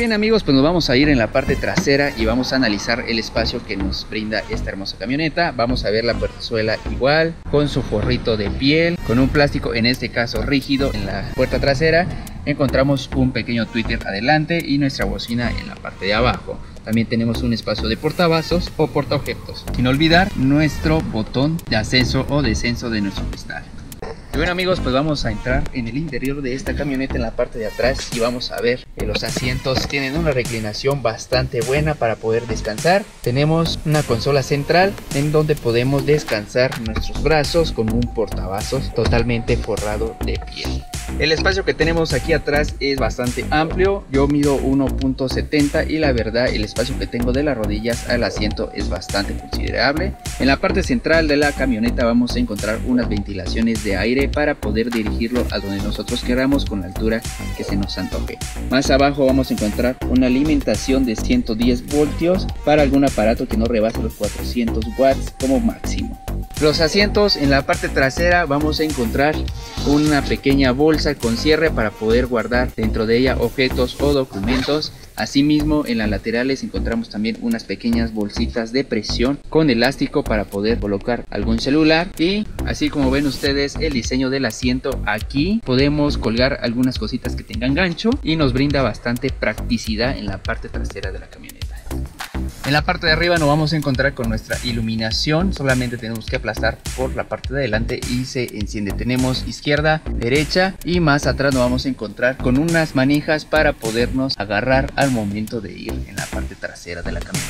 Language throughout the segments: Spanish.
bien amigos, pues nos vamos a ir en la parte trasera y vamos a analizar el espacio que nos brinda esta hermosa camioneta. Vamos a ver la puertezuela igual, con su forrito de piel, con un plástico en este caso rígido en la puerta trasera. Encontramos un pequeño tweeter adelante y nuestra bocina en la parte de abajo. También tenemos un espacio de portavasos o portaobjetos, sin olvidar nuestro botón de ascenso o descenso de nuestro cristal. Y bueno amigos, pues vamos a entrar en el interior de esta camioneta en la parte de atrás y vamos a ver que los asientos tienen una reclinación bastante buena para poder descansar. Tenemos una consola central en donde podemos descansar nuestros brazos con un portavasos totalmente forrado de piel. El espacio que tenemos aquí atrás es bastante amplio. Yo mido 1.70 y la verdad el espacio que tengo de las rodillas al asiento es bastante considerable. En la parte central de la camioneta vamos a encontrar unas ventilaciones de aire para poder dirigirlo a donde nosotros queramos con la altura que se nos antoje. Más abajo vamos a encontrar una alimentación de 110 voltios para algún aparato que no rebase los 400 watts como máximo. Los asientos en la parte trasera vamos a encontrar una pequeña bolsa con cierre para poder guardar dentro de ella objetos o documentos. Asimismo en las laterales encontramos también unas pequeñas bolsitas de presión con elástico para poder colocar algún celular. Y así como ven ustedes el diseño del asiento, aquí podemos colgar algunas cositas que tengan gancho y nos brinda bastante practicidad en la parte trasera de la camioneta. En la parte de arriba nos vamos a encontrar con nuestra iluminación. Solamente tenemos que aplastar por la parte de adelante y se enciende. Tenemos izquierda, derecha y más atrás nos vamos a encontrar con unas manijas para podernos agarrar al momento de ir en la parte trasera de la camioneta.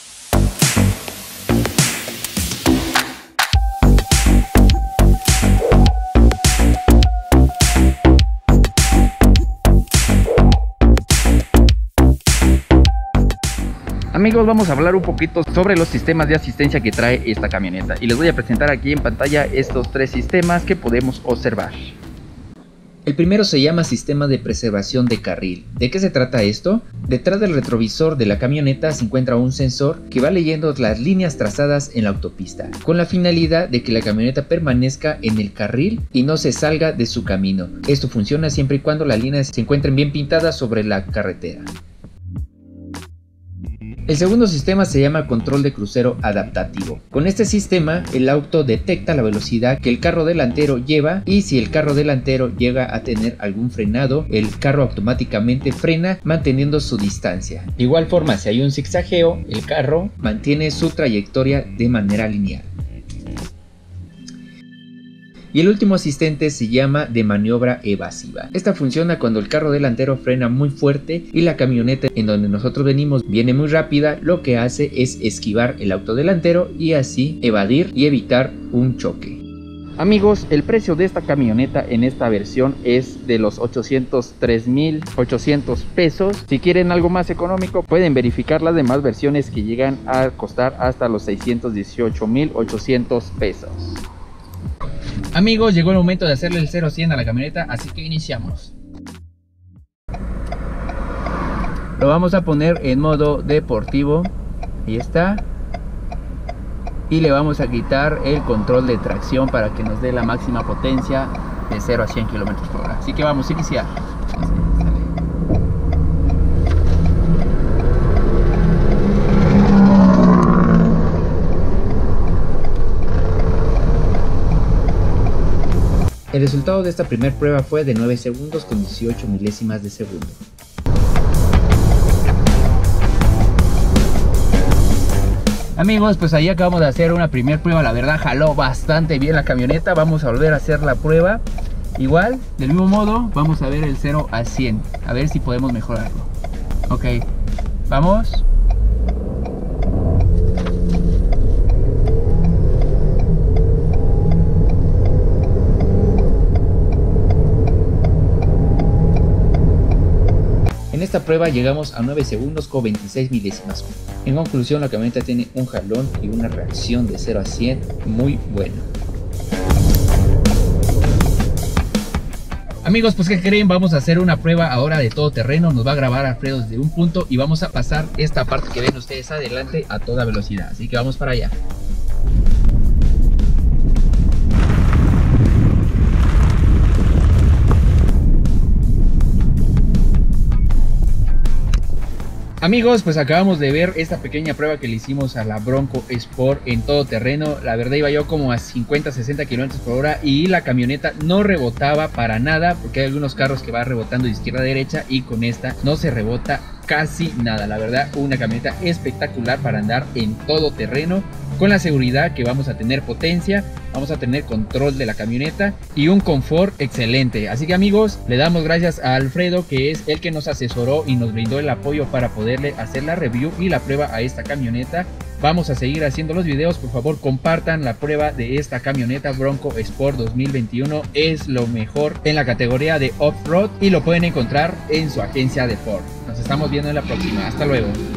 Amigos, vamos a hablar un poquito sobre los sistemas de asistencia que trae esta camioneta y les voy a presentar aquí en pantalla estos tres sistemas que podemos observar. El primero se llama sistema de preservación de carril. ¿De qué se trata esto? Detrás del retrovisor de la camioneta se encuentra un sensor que va leyendo las líneas trazadas en la autopista, con la finalidad de que la camioneta permanezca en el carril y no se salga de su camino. Esto funciona siempre y cuando las líneas se encuentren bien pintadas sobre la carretera. El segundo sistema se llama control de crucero adaptativo. Con este sistema el auto detecta la velocidad que el carro delantero lleva y si el carro delantero llega a tener algún frenado, el carro automáticamente frena manteniendo su distancia. De igual forma, si hay un zigzagueo, el carro mantiene su trayectoria de manera lineal. Y el último asistente se llama de maniobra evasiva. Esta funciona cuando el carro delantero frena muy fuerte y la camioneta en donde nosotros venimos viene muy rápida. Lo que hace es esquivar el auto delantero y así evadir y evitar un choque. Amigos, el precio de esta camioneta en esta versión es de los 803,800 pesos. Si quieren algo más económico pueden verificar las demás versiones que llegan a costar hasta los 618,800 pesos. Amigos, llegó el momento de hacerle el 0 a 100 a la camioneta, así que iniciamos. Lo vamos a poner en modo deportivo. Ahí está. Y le vamos a quitar el control de tracción para que nos dé la máxima potencia de 0 a 100 km/h. Así que vamos a iniciar. El resultado de esta primera prueba fue de 9 segundos con 18 milésimas de segundo. Amigos, pues ahí acabamos de hacer una primera prueba. La verdad jaló bastante bien la camioneta. Vamos a volver a hacer la prueba. Igual, del mismo modo, vamos a ver el 0 a 100. A ver si podemos mejorarlo. Ok, vamos. En esta prueba llegamos a 9 segundos con 26 milésimas. En conclusión, la camioneta tiene un jalón y una reacción de 0 a 100 muy buena. Amigos, pues ¿qué creen? Vamos a hacer una prueba ahora de todo terreno. Nos va a grabar Alfredo desde un punto y vamos a pasar esta parte que ven ustedes adelante a toda velocidad. Así que vamos para allá. Amigos, pues acabamos de ver esta pequeña prueba que le hicimos a la Bronco Sport en todo terreno. La verdad iba yo como a 50-60 km por hora y la camioneta no rebotaba para nada, porque hay algunos carros que va rebotando de izquierda a derecha y con esta no se rebota casi nada. La verdad, una camioneta espectacular para andar en todo terreno, con la seguridad que vamos a tener potencia, vamos a tener control de la camioneta y un confort excelente. Así que amigos, le damos gracias a Alfredo, que es el que nos asesoró y nos brindó el apoyo para poderle hacer la review y la prueba a esta camioneta. Vamos a seguir haciendo los videos. Por favor, compartan la prueba de esta camioneta Bronco Sport 2021. Es lo mejor en la categoría de off-road y lo pueden encontrar en su agencia de Ford. Nos estamos viendo en la próxima. Hasta luego.